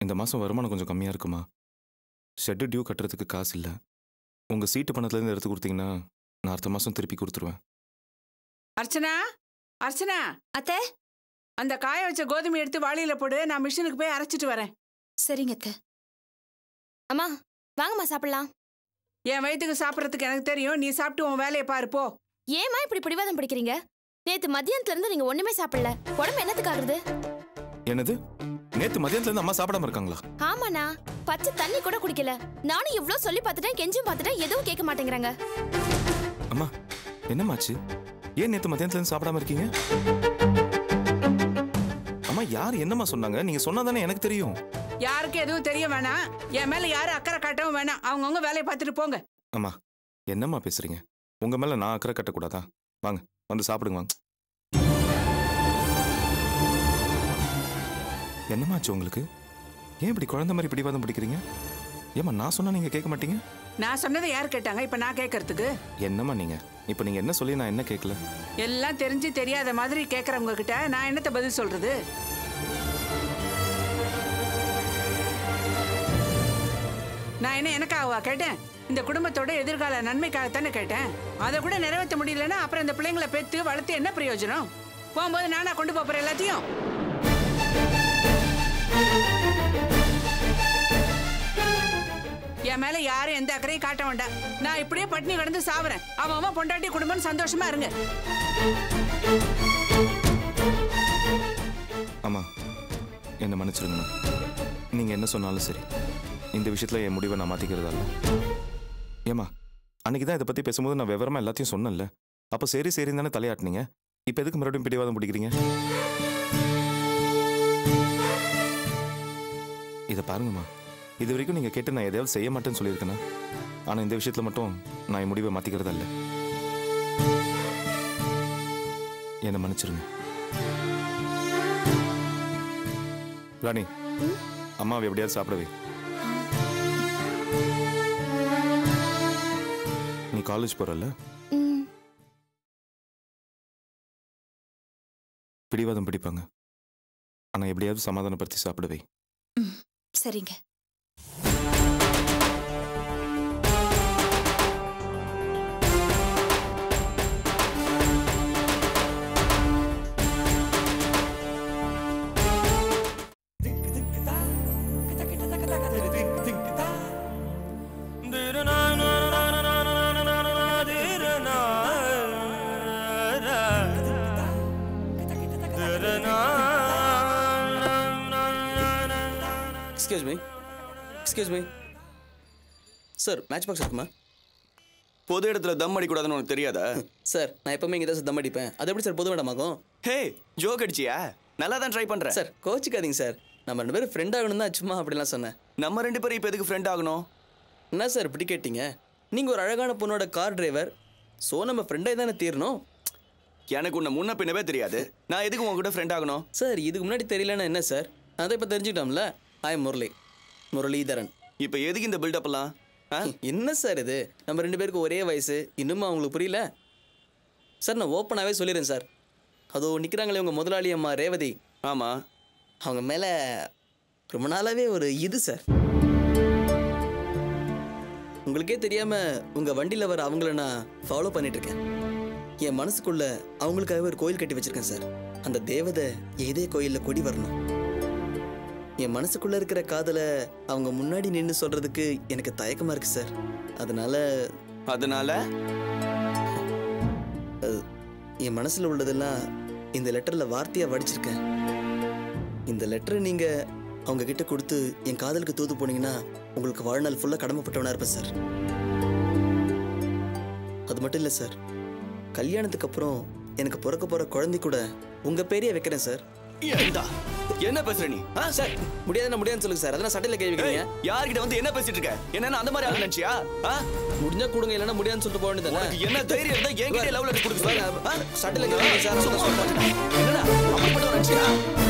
இந்த மாதம் வருமானம் கொஞ்சம் கம்மியாக இருக்குமா? ஷெட்டு டியூ கட்டுறதுக்கு காசு இல்லை. உங்கள் சீட்டு பணத்துலேருந்து எடுத்து கொடுத்தீங்கன்னா நான் அடுத்த மாதம் திருப்பி கொடுத்துருவேன். அர்ச்சனா, அர்ச்சனா அத்தை, அந்த காய வச்ச கோதுமை எடுத்து வாளியில போடு, நான் மிஷினுக்கு போய் அரைச்சிட்டு வரேன். சரிங்க அத்தை. அம்மா வாங்கம்மா சாப்பிடலாம். என் வயிற்றுக்கு சாப்பிட்றதுக்கு எனக்கு தெரியும், நீ சாப்பிட்டு உன் வேலையை பாரு போ. ஏமா இப்படி பிடிவாதம் பிடிக்கிறீங்க? நேத்து மதியானத்துல இருந்து நீங்க ஒண்ணுமே சாப்பிடல. உடம்பு என்னத்துக்கு ஆகுது? என்னது? நேத்து மதியானத்துல இருந்து அம்மா சாப்பிடாம இருக்காங்களா? ஆமாண்ணா, பச்சை தண்ணி கூட குடிக்கல. நானும் இவ்ளோ சொல்லி பார்த்துட்டேன், கெஞ்சும் பார்த்துட்டேன், எதுவும் கேட்க மாட்டேங்கிறாங்க. அம்மா என்னமாச்சு? ஏன் நேத்து மதியானத்துல இருந்து சாப்பிடாம இருக்கீங்க? அம்மா யார் என்னம்மா சொன்னாங்க? நீங்க சொன்னாதானே எனக்கு தெரியும். யாருக்கு எதுவும் தெரிய வேணாம், என் மேல யாரும் அக்கறை காட்டவும் வேணாம். அவங்கவுங்க வேலையை பார்த்துட்டு போங்க. அம்மா என்னம்மா பேசுறீங்க? உங்க மேல நான் அக்கறை கட்டக்கூடாதா? வாங்க வந்து சாப்பிடுங்க வாங்க. என்னமாச்சு உங்களுக்கு? ஏன் இப்படி குழந்தை மாதிரி பிடிவாதம் பிடிக்கிறீங்க? ஏமா நான் சொன்னா நீங்க கேட்க மாட்டீங்க? நான் சொன்னதை யார் கேட்டாங்க இப்ப நான் கேட்கறதுக்கு? என்னம்மா நீங்க இப்ப நீங்க என்ன சொல்லி நான் என்ன கேட்கல? எல்லாம் தெரிஞ்சு தெரியாத மாதிரி கேட்கறவங்க கிட்ட நான் என்னத்த பதில் சொல்றது? நான் என்ன எனக்காகவா கேட்டேன்? இந்த குடும்பத்தோட எதிர்கால நன்மைக்காகத்தானே கேட்டேன். அதை கூட நிறைவேற்ற முடியலன்னா அப்புறம் இந்த பிள்ளைங்களை பெத்து வளர்த்து என்ன பிரயோஜனம்? போகும்போது நானா கொண்டு போறேன் எல்லாத்தையும். என் மேல யாரும் எந்த அக்கறையும் காட்ட வேண்டாம். நான் இப்படியே பட்டினி கடந்து சாவுறேன். அவன் பொண்டாட்டி குடும்பம் சந்தோஷமா இருங்க. அம்மா என்ன மன்னிச்சிருங்கண்ணா. நீங்க என்ன சொன்னாலும் சரி, இந்த விஷயத்துல என் முடிவை நான் மாத்திக்கிறதா இல்ல. ஏமா அன்னைக்குதான் இதை பத்தி பேசும்போது நான் விவரமா எல்லாத்தையும் சொன்னேன்ல. அப்ப சரி சரின்னு தானே தலையாட்டினீங்க. இப்ப எதுக்கு மறுபடியும் பிடிவாதம் பிடிக்கிறீங்க? இதை பாருங்கம்மா, இது வரைக்கும் நீங்க கேட்டு நான் எதையாவது செய்ய மாட்டேன்னு சொல்லியிருக்கேன்னா, ஆனா இந்த விஷயத்துல மட்டும் நான் என் முடிவை மாத்திக்கிறதா இல்ல. என்ன மன்னிச்சிருங்க. ராணி, அம்மாவை எப்படியாவது சாப்பிடவே. நீ காலேஜ் போறல்ல? பிடிவாதம் பிடிப்பாங்க, ஆனா எப்படியாவது சமாதானப்படுத்தி சாப்பிடவே. சரிங்க. Excuse me. Sir, match box இருக்குமா? பொது இடத்துல தம் அடிக்கூடாதுன்னு உனக்கு தெரியாதா? சார், நான் எப்பவுமே இங்கே தான் தம் அடிப்பேன். அது எப்படி சார் பொது இடமாகும்? ஹே, ஜோக் அடிச்சியா? நல்லா தான் ட்ரை பண்ணுறேன். சார் கோச்சிக்காதீங்க சார், நம்ம 2 பேரும் ஃப்ரெண்ட் ஆகணும் தான் சும்மா அப்படிலாம் சொன்னேன். நம்ம 2 பேரும் இப்போ எதுக்கு ஃப்ரெண்ட் ஆகணும்? என்ன சார் இப்படி கேட்டீங்க? நீங்கள் ஒரு அழகான பொண்ணோட கார் டிரைவர், ஸோ நம்ம ஃப்ரெண்டாக தானே தீரணும். எனக்கு உன்னை முன்ன பின்னவே தெரியாது, நான் எதுக்கு உங்ககிட்ட ஃப்ரெண்ட் ஆகணும்? சார் இதுக்கு முன்னாடி தெரியலன்னா என்ன சார்? அதை இப்போ தெரிஞ்சுக்கிட்டோம்ல. ஐ முரளிதரன். இப்போ எதுக்கு இந்த பில்டப் எல்லாம்? என்ன சார் இது? நம்ம 2 பேருக்கு ஒரே வயசு, இன்னுமா உங்களுக்கு புரியல? சார் நான் ஓப்பனாகவே சொல்லிடுறேன் சார். அதோ நிற்கிறாங்களே உங்கள் முதலாளி அம்மா ரேவதி. ஆமாம், அவங்க மேலே ரொம்ப நாளாகவே ஒரு இது சார். உங்களுக்கே தெரியாமல் உங்கள் வண்டியில் வர அவங்கள நான் ஃபாலோ பண்ணிகிட்ருக்கேன். என் மனசுக்குள்ள அவங்களுக்காகவே ஒரு கோயில் கட்டி வச்சுருக்கேன் சார். அந்த தேவதை ஏதே கோயிலில் கொடி வரணும். என் மனசுக்குள்ள இருக்கிற காதலை அவங்க முன்னாடி நின்று சொல்றதுக்கு எனக்கு தயக்கமா இருக்கு சார். அதனால என் மனசுல உள்ளதெல்லாம் இந்த லெட்டர்ல வார்த்தையா வடிச்சிருக்கேன். இந்த லெட்டரை நீங்க அவங்க கிட்ட கொடுத்து என் காதலுக்கு தூது போனீங்கன்னா உங்களுக்கு வாழ்நாள் ஃபுல்லா கடமைப்பட்டவனா இருப்பேன் சார். அது மட்டும் இல்லை சார், கல்யாணத்துக்கு அப்புறம் எனக்கு பிறக்க போற குழந்தை கூட உங்க பேரையே வைக்கிறேன் சார். என்ன பேசுற நீ? சார் முடியாதுன்னு சொல்லுங்க சார். அதெல்லாம் சட்டையில கை வைக்கிறீங்க. யார்கிட்ட வந்து என்ன பேசிட்டு இருக்க? என்ன அந்த மாதிரி ஆளு நினைச்சியா? முடிஞ்சா கொடுங்க, இல்லைன்னா முடியாதுன்னு சொல்லிட்டு போக வேண்டியது. உனக்கு என்ன தைரியம் இருந்தா என்கிட்ட லவ் லெட்டர் கொடுத்து சார். சட்டையில கை வைங்க சார். என்னடா அப்படிப்பட்ட நினைச்சியா?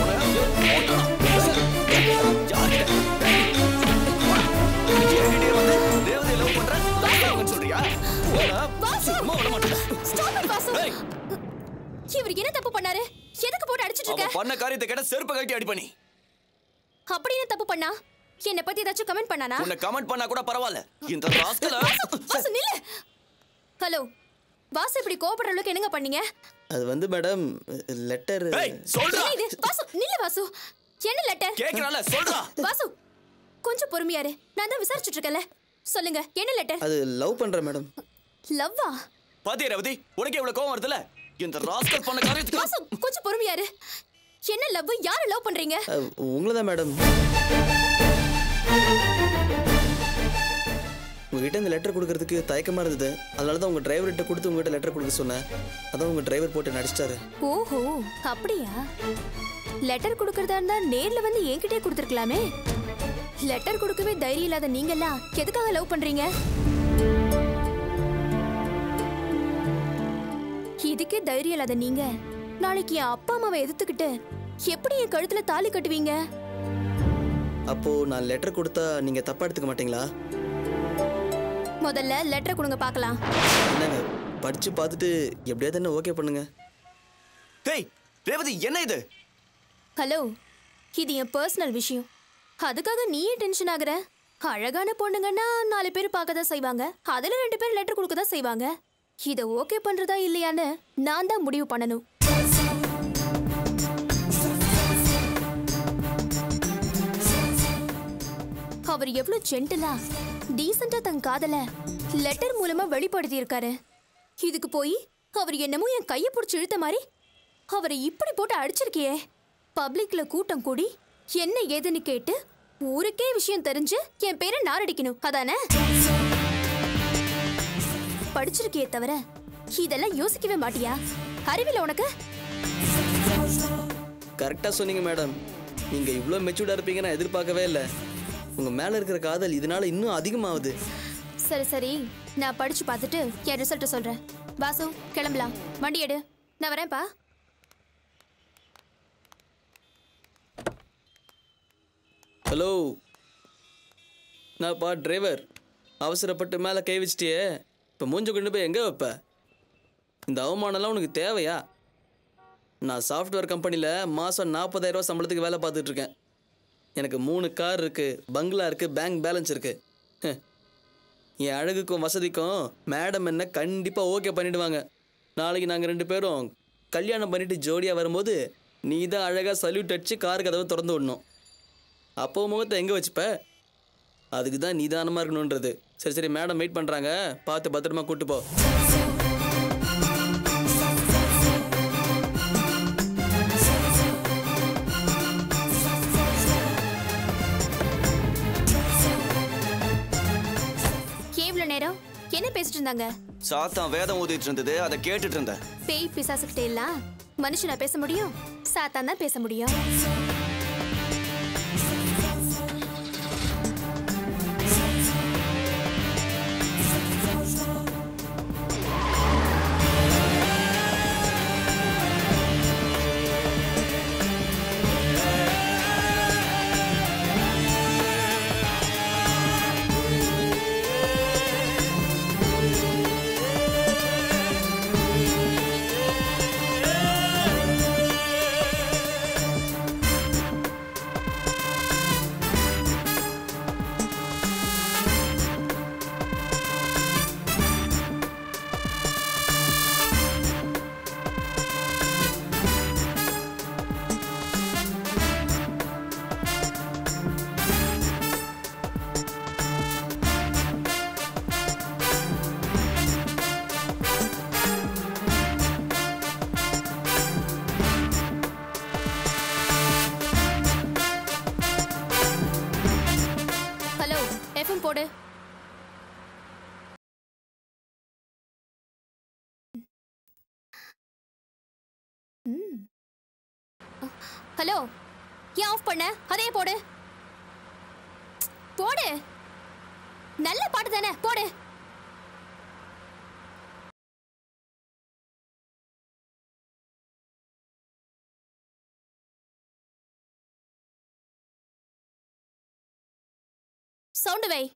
தேவதை லவ் பண்றேன் சொல்றியா? சும்மா விட மாட்டேன். இவர் என்ன தப்பு பண்ணாரு? எதுக்கு போட்டு அடிச்சிட்டு இருக்க? பண்ண காரியத்தை கேட்ட செருப்பு கட்டி அடி பண்ணி. அப்படின்னு தப்பு பண்ணா என்ன பத்தி ஏதாச்சும் கமெண்ட் பண்ணானா? உன்னை கமெண்ட் பண்ணா கூட பரவாயில்ல. இந்த ராஸ்கல வாசு நில்லு. ஹலோ வாசு, இப்படி கோபப்படுற அளவுக்கு என்னங்க பண்ணீங்க? அது வந்து மேடம் லெட்டர். ஏய் சொல்றா. வாசு நில்லு. வாசு என்ன லெட்டர்? கேக்குறானே சொல்றா. வாசு கொஞ்சம் பொறுமையா இரு. நான் தான் விசாரிச்சிட்டு இருக்கேன்ல. சொல்லுங்க என்ன லெட்டர்? அது லவ் பண்ற மேடம். லவ்வா? பாத்தியா ரேவதி, உனக்கு எவ்வளவு கோவம் வருதுல? இந்த ராஸ்கல் பண்ண காரியத்துக்கு. வாசு கொஞ்சம் பொறுமையா இரு. என்ன லவ்? யாரை லவ் பண்றீங்க? உங்களை தான் மேடம். உங்ககிட்ட இந்த லெட்டர் கொடுக்கறதுக்கு தயக்கமா இருந்தது. அதனால தான் உங்க டிரைவர்கிட்ட கொடுத்து உங்ககிட்ட லெட்டர் கொடுக்க சொன்னேன். அதான் உங்க டிரைவர் போட்டு நடிச்சிட்டாரு. ஓஹோ அப்படியா? லெட்டர் கொடுக்கறதா இருந்தா நேர்ல வந்து என்கிட்டே கொடுத்துருக்கலாமே. லெட்டர் கொடுக்கவே தைரியம் இல்லாத நீங்கெல்லாம் எதுக்காக லவ் பண்றீங்க? இதுக்கே தைரியம் இல்லாத நீங்க நாளைக்கு என் அப்பா அம்மாவை எதிர்த்துக்கிட்டு எப்படி என் கழுத்துல தாலி கட்டுவீங்க? அப்போ நான் லெட்டர் கொடுத்தா நீங்க தப்பா எடுத்துக்க மாட்டீங்களா? முதல்ல லெட்டர் கொடுங்க பார்க்கலாம். என்னங்க படிச்சு பார்த்துட்டு எப்படியாவது என்ன ஓகே பண்ணுங்க. டேய் ரேவதி, என்ன இது? ஹலோ, இது என் பர்சனல் விஷயம். அதுக்காக நீயே டென்ஷன் ஆகுற? அழகான பொண்ணுங்கன்னா 4 பேர் பார்க்க தான் செய்வாங்க. அதுல 2 பேர் லெட்டர் கொடுக்க தான் செய்வாங்க. இதை ஓகே பண்றதா இல்லையான்னு நான் தான் முடிவு பண்ணணும். அவர் எவ்வளவு ஜென்டிலா டீசெண்டா தன் காதல லெட்டர் மூலமா வெளிப்படுத்தி இருக்காரு. இதுக்கு போய் அவர் என்னமோ என் கையை பிடிச்சி இழுத்த மாதிரி அவரை இப்படி போட்டு அடிச்சிருக்கியே. பப்ளிக்ல கூட்டம் கூடி என்ன ஏதுன்னு கேட்டு ஊருக்கே விஷயம் தெரிஞ்சு என் பேரை நாரடிக்கணும், அதானே? படிச்சிருக்கியே தவிர இதெல்லாம் யோசிக்கவே மாட்டியா? அறிவில உனக்கு? கரெக்டா சொன்னீங்க மேடம். நீங்க இவ்வளவு மெச்சூர்டா இருப்பீங்க நான் எதிர்பார்க்கவே இல்லை. உங்க மேல இருக்கிற காதல் இதனால இன்னும் அதிகமாகுது. சரி சரி, நான் படிச்சு பார்த்துட்டு என் ரிசல்ட் சொல்றேன். வாசு கிளம்பலாம். வண்டி எடு, நான் வரேன்ப்பா. ஹலோ, நான் டிரைவர். அவசரப்பட்டு மேலே கை வச்சிட்டியே, இப்போ மூஞ்ச கொண்டு போய் எங்கே வைப்ப? இந்த அவமானம்லாம் உனக்கு தேவையா? நான் சாஃப்ட்வேர் கம்பெனியில் மாதம் 40,000 சம்பளத்துக்கு வேலை பார்த்துட்டு இருக்கேன். எனக்கு 3 கார் இருக்குது, பங்களா இருக்குது, பேங்க் பேலன்ஸ் இருக்குது. என் அழகுக்கும் வசதிக்கும் மேடம் என்ன கண்டிப்பாக ஓகே பண்ணிவிடுவாங்க. நாளைக்கு நாங்கள் 2 பேரும் கல்யாணம் பண்ணிவிட்டு ஜோடியாக வரும்போது நீ தான் அழகாக சல்யூட் அடித்து கார் கதவை திறந்து விடணும். அப்போ முகத்தை எங்கே வச்சுப்ப? அதுக்கு தான் நிதானமாக இருக்கணுன்றது. சரி சரி, மேடம் வெயிட் பண்ணுறாங்க, பார்த்து பத்திரமா கூட்டு போ. எவ்வளவு நேரம் என்ன பேசிட்டு இருந்தாங்க? சாத்தான் வேதம் ஊதிட்டு இருந்தது, அதை கேட்டுட்டு இருந்தேன். பேய் பிசாசுக்கிட்டே எல்லாம் மனுஷனா பேச முடியும்? சாத்தான் தான் பேச முடியும். போடு. ஹலோ, ஏன் ஆஃப் பண்ண? அதே போடு. போடு, நல்ல பாட்டு தானே, போடு. சவுண்ட் வை.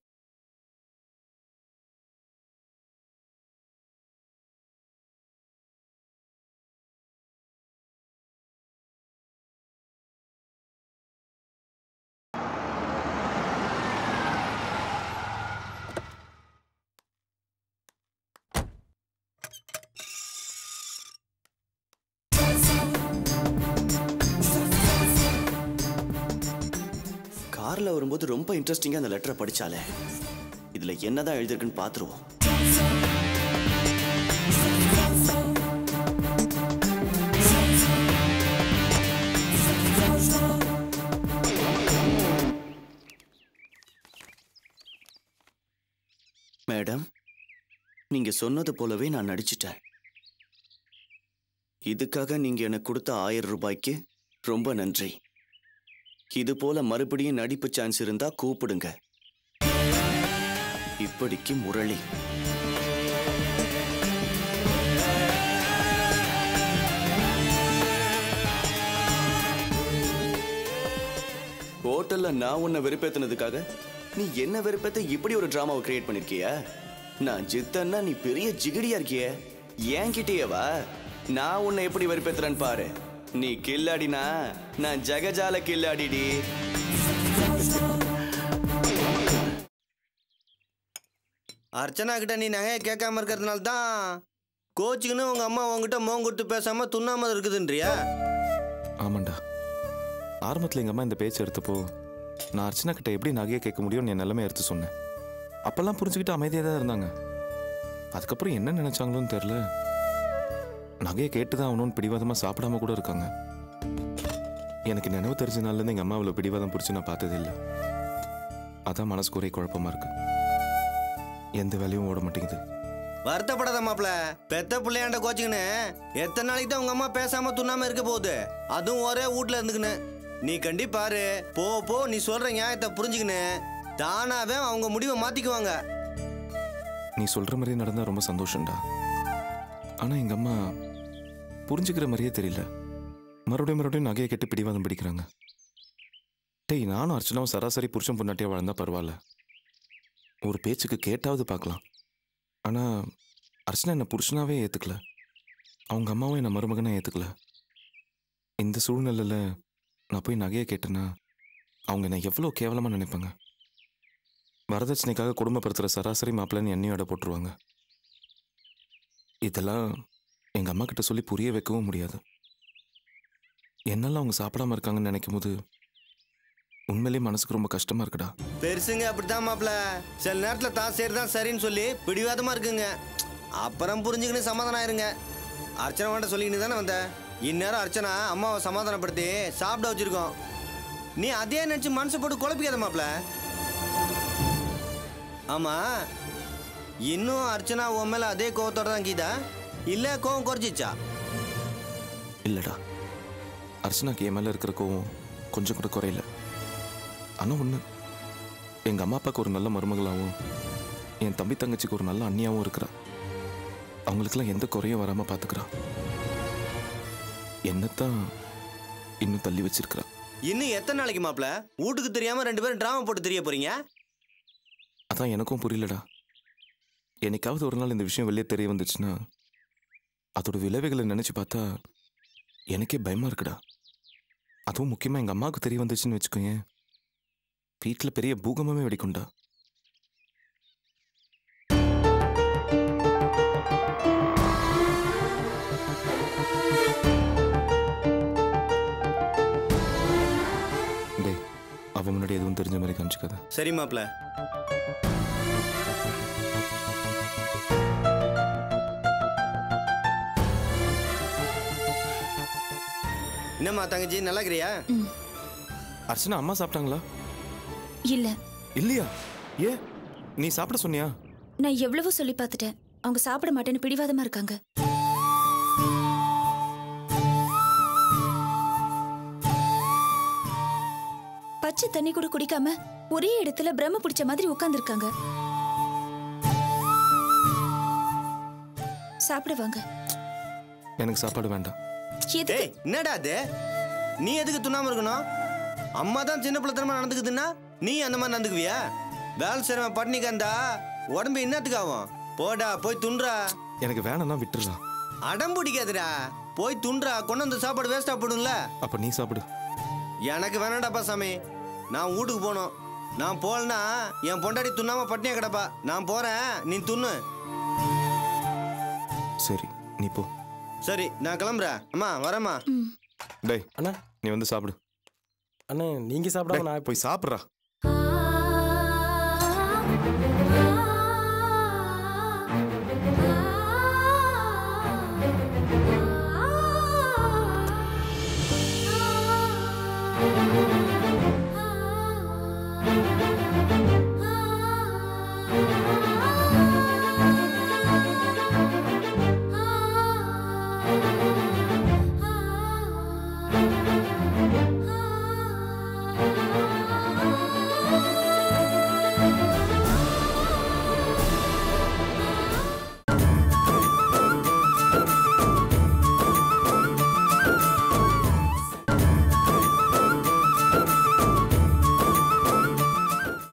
கார்ல வரும்போது ரொம்ப இன்ட்ரெஸ்டிங்கா அந்த லெட்டரை படிச்சாலே. இதுல என்னதான் எழுதிருக்குன்னு பாத்துருவோம். மேடம், நீங்க சொன்னது போலவே நான் நடிச்சிட்டேன். இதுக்காக நீங்க எனக்கு கொடுத்த 1000 ரூபாய்க்கு ரொம்ப நன்றி. இது போல மறுபடியும் நடிப்பு சான்ஸ் இருந்தா கூப்பிடுங்க. இப்படிக்கு முரளி. ஹோட்டல்ல நான் உன்னை வெறுப்பேத்தினதுக்காக நீ என்ன வெறுப்பேத்த இப்படி ஒரு டிராமாவை கிரியேட் பண்ணிருக்கிய? நான் ஜித்தன்னா நீ பெரிய ஜிகடியா இருக்கிய. என்கிட்டயே வா, நான் உன்னை எப்படி வெறுப்பேத்துறேன்னு பாரு. நீ கில்லாடினா நான் ஜகஜால கில்லாடிடி. அர்ச்சனா கிட்ட நீ நகையை கேட்காம இருக்கிறதுனால தான் கோச்சுக்குன்னு உங்க அம்மா உங்ககிட்ட மோங்க கொடுத்து பேசாம துண்ணாம இருக்குதுன்றியா? ஆமாண்டா, ஆரம்பத்தில் எங்கள் அம்மா இந்த பேச்சு எடுத்தப்போ நான் அர்ச்சனா கிட்ட எப்படி நகையை கேட்க முடியும்னு என் நிலைமை எடுத்து சொன்னேன். அப்பெல்லாம் புரிஞ்சுக்கிட்டு அமைதியாக தான் இருந்தாங்க. அதுக்கப்புறம் என்ன நினைச்சாங்களோன்னு தெரில, நகையை கேட்டு தான் ஆகணும்னு பிடிவாதமாக சாப்பிடாம கூட இருக்காங்க. எனக்கு நினைவு தெரிஞ்ச நாள்லேருந்து எங்கள் அம்மா அவ்வளோ பிடிவாதம் பிடிச்சி நான் பார்த்ததே இல்லை. அதான் மனசுக்கு ஒரே குழப்பமா இருக்கு. எந்த வேலையும் ஓட மாட்டேங்குது. வருத்தப்படாத மாப்பிள, பெத்த பிள்ளையாண்ட கோச்சிங்கன்னு எத்தனை நாளைக்கு தான் உங்க அம்மா பேசாம துண்ணாம இருக்க போகுது? அதுவும் ஒரே வீட்டுல இருந்துக்குன்னு. நீ கண்டிப்பாரு போ போ, நீ சொல்ற நியாயத்தை புரிஞ்சுக்கின்னு தானாவே அவங்க முடிவை மாத்திக்குவாங்க. நீ சொல்ற மாதிரியே நடந்தா ரொம்ப சந்தோஷம்டா. ஆனா எங்க அம்மா புரிஞ்சுக்கிற மாதிரியே தெரியல. மறுபடியும் நகையை கெட்டு பிடிவாதம் பிடிக்கிறாங்க. டேய், நானும் அர்ச்சனாவும் சராசரி புருஷன் பொண்டாட்டியா வாழ்ந்தா பரவாயில்ல, ஒரு பேச்சுக்கு கேட்டாவது பார்க்கலாம். ஆனா அர்ச்சனா என்ன புருஷனாவே ஏத்துக்கல, அவங்க அம்மாவும் என்ன மருமகனை ஏத்துக்கல. இந்த சூழ்நிலையில நான் போய் நகையை கேட்டேன்னா அவங்க என்ன எவ்வளோ கேவலமா நினைப்பாங்க. வரதட்சணைக்காக குடும்பப்படுத்துகிற சராசரி மாப்பிள்ளைன்னு என்னையும் அடை போட்டுருவாங்க. இதெல்லாம் எங்கள் அம்மா கிட்ட சொல்லி புரிய வைக்கவும் முடியாது. என்னெல்லாம் அவங்க சாப்பிடாம இருக்காங்கன்னு நினைக்கும் போது உண்மையிலேயே மனசுக்கு ரொம்ப கஷ்டமா இருக்குடா. பெருசுங்க அப்படித்தான் மாப்பிள, சில நேரத்தில் தான் சரிதான் சரின்னு சொல்லி பிடிவாதமா இருக்குங்க. அப்புறம் புரிஞ்சுக்கின்னு சமாதானம் ஆயிருங்க. அர்ச்சனை வேண்ட சொல்லிக்கின்னு தானே வந்த. இந்நேரம் அர்ச்சனா அம்மாவை சமாதானப்படுத்தி சாப்பிட வச்சிருக்கோம். நீ அதே நினைச்சு மனசை போட்டு குழப்பிக்காத மாப்பிள. ஆமா, இன்னும் அர்ச்சனா உன் மேல அதே கோவத்தோட தான் கீதா, இல்ல கோவம் குறைச்சிச்சா? இல்லடா, அர்ச்சனாக்கு என் மேல இருக்கிற கோவம் கொஞ்சம் கூட குறையல. ஆனா ஒண்ணு, எங்க அம்மா அப்பாவுக்கு ஒரு நல்ல மருமகளாகவும் என் தம்பி தங்கச்சிக்கு ஒரு நல்ல அண்ணியாவும் இருக்கிறா. அவங்களுக்கெல்லாம் எந்த குறையும் வராம பாத்துக்கிறா. என்னத்தான் இன்னும் தள்ளி வச்சிருக்கிறா. இன்னும் எத்தனை நாளைக்கு மாப்பிள வீட்டுக்கு தெரியாம 2 பேரும் டிராமா போட்டு தெரிய போறீங்க? அதான் எனக்கும் புரியலடா. என்னைக்காவது ஒரு நாள் இந்த விஷயம் வெளியே தெரிய வந்துச்சுன்னா அதோட விளைவுகளை நினைச்சு பார்த்தா எனக்கே பயமா இருக்குடா. அதுவும் முக்கியமா எங்க அம்மாவுக்கு தெரிய வந்துச்சுன்னு வச்சுக்கோங்க, வீட்டில் பெரிய பூகம்பமே வெடிக்கும்டா. டேய், அவ முன்னாடி எதுவும் தெரிஞ்ச மாதிரி காமிச்சுக்காத. சரி மாப்பிள. என்னம்மா தங்கச்சி, நல்லா இருக்கிறியா? அர்ச்சனா அம்மா சாப்பிட்டாங்களா? இல்ல. இல்லையா? ஏ, நீ சாப்பிட சொன்னியா? நான் எவ்வளவோ சொல்லி பார்த்துட்டேன், அவங்க சாப்பிட மாட்டேன்னு பிடிவாதமா இருக்காங்க. பச்சை தண்ணி கூட குடிக்காம ஒரே இடத்துல பிரம்ம பிடிச்ச மாதிரி உட்கார்ந்துருக்காங்க. சாப்பிடுவாங்க. எனக்கு சாப்பாடு வேண்டாம். என்னடா அது? நீ எதுக்கு துண்ணாம இருக்கணும்? அம்மா தான் சின்ன பிள்ளைத்தனமா நடந்துக்குதுன்னா நீ அந்த மாதிரி நடந்துக்குவியா? வேலை செய்றவன் பட்னிக்கு இருந்தா உடம்பு என்னத்துக்கு ஆகும்? போடா, போய் துன்றா. எனக்கு வேணும்னா விட்டுறா. அடம் பிடிக்காதுடா, போய் துன்றா. கொண்டு வந்து சாப்பாடு வேஸ்டா போடும்ல. அப்ப நீ சாப்பிடு. எனக்கு வேணாடாப்பா சாமி, நான் வீட்டுக்கு போகணும். நான் போலனா என் பொண்டாடி துண்ணாம பட்னியா கிடப்பா. நான் போறேன், நீ துண்ணு. சரி, நீ போ. சரி, நான் கிளம்புறேன். அம்மா வரேம்மா. டேய் அண்ணா, நீ வந்து சாப்பிடு. அண்ணே நீங்க சாப்பிடாம நான் போய் சாப்பிட்றா.